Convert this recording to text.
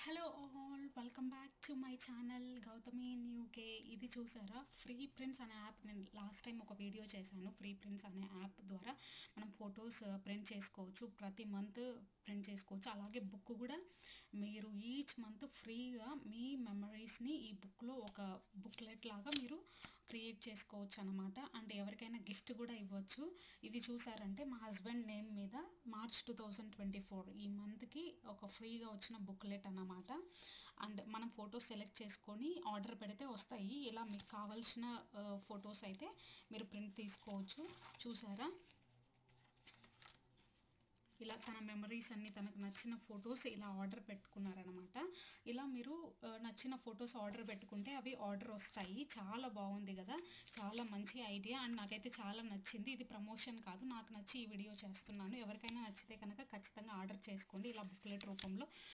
Hello all, welcome back to my channel Gautami in UK. ఇది చూసారా, free prints అనే app. నేను లాస్ట్ టైం ఒక వీడియో చేశాను. ఫ్రీ ప్రింట్స్ అనే యాప్ ద్వారా మనం ఫొటోస్ ప్రింట్ చేసుకోవచ్చు. ప్రతి మంత్ ప్రింట్ చేసుకోవచ్చు. అలాగే బుక్ కూడా మీరు ఈచ్ మంత్ ఫ్రీగా మీ మెమరీస్ని ఈ బుక్లో ఒక బుక్లెట్ లాగా మీరు క్రియేట్ చేసుకోవచ్చు అనమాట. అండ్ ఎవరికైనా గిఫ్ట్ కూడా ఇవ్వచ్చు. ఇది చూసారంటే మా హస్బెండ్ నేమ్ మీద మార్చ్ 2024 ఈ మంత్కి ఒక ఫ్రీగా వచ్చిన బుక్లెట్ అన్నమాట. అండ్ మనం ఫొటోస్ సెలెక్ట్ చేసుకొని ఆర్డర్ పెడితే వస్తాయి. ఇలా మీకు కావాల్సిన ఫొటోస్ అయితే మీరు ప్రింట్ తీసుకోవచ్చు. చూసారా, ఇలా తన మెమరీస్ అన్నీ, తనకు నచ్చిన ఫొటోస్ ఇలా ఆర్డర్ పెట్టుకున్నారనమాట. ఇలా మీరు నచ్చిన ఫొటోస్ ఆర్డర్ పెట్టుకుంటే అవి ఆర్డర్ వస్తాయి. చాలా బాగుంది కదా, చాలా మంచి ఐడియా. అండ్ నాకైతే చాలా నచ్చింది. ఇది ప్రమోషన్ కాదు, నాకు నచ్చి ఈ వీడియో చేస్తున్నాను. ఎవరికైనా నచ్చితే కనుక ఖచ్చితంగా ఆర్డర్ చేసుకోండి. ఇలా బుక్లెట్ రూపంలో